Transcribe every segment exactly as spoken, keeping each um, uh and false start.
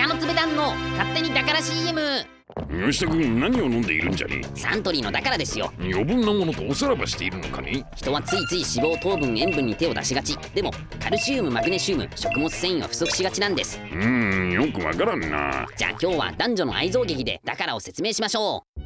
北のつべ団の勝手にだから シーエム。 吉田君、何を飲んでいるんじゃね？ サントリーのだからですよ。 余分なものとおさらばしているのかね？ 人はついつい脂肪、糖分、塩分に手を出しがち。でもカルシウム、マグネシウム、食物繊維は不足しがちなんです。 うーん、よくわからんな。 じゃあ今日は男女の愛憎劇でだからを説明しましょう。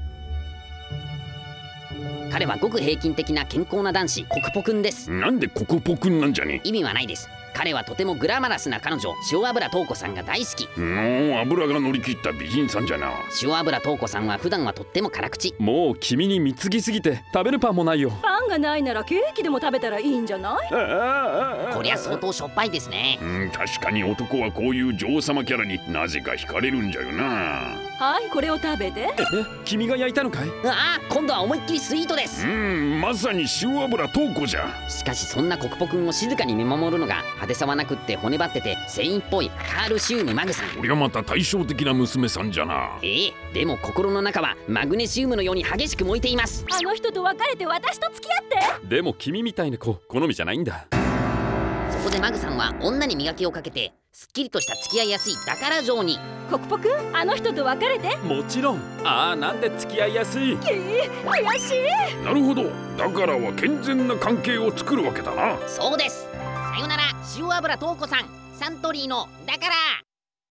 彼はごく平均的な健康な男子コクポくんです。 なんでコクポくんなんじゃね？ 意味はないです。彼はとてもグラマラスな彼女塩油桃子さんが大好き。 もう油が乗り切った美人さんじゃな。 塩油桃子さんは普段はとっても辛口。 もう君に貢ぎすぎて食べるパンもないよ。 パンがないならケーキでも食べたらいいんじゃない？ こりゃ相当しょっぱいですね。 うん、確かに男はこういう女王様キャラになぜか惹かれるんじゃよな。 はい、これを食べて。 え、君が焼いたのかい？ ああ、今度は思いっきりスイートです。 うん、まさに塩油桃子じゃ。 しかしそんなコクポくんを静かに見守るのが派手さはなくって骨張ってて繊維っぽいカールシウムマグさん。 こりゃまた対照的な娘さんじゃな。 ええ、でも心の中はマグネシウムのように激しく燃えています。 あの人と別れて私と付き合って。 でも君みたいな子好みじゃないんだ。 そこでマグさんは女に磨きをかけてすっきりとした付き合いやすいだから嬢に。 コクポくん、あの人と別れて。 もちろん。ああ、なんで付き合いやすい。 えー、悔しい。 なるほど、だからは健全な関係を作るわけだな。 そうです。さよなら塩油桃子さん、サントリーのだから。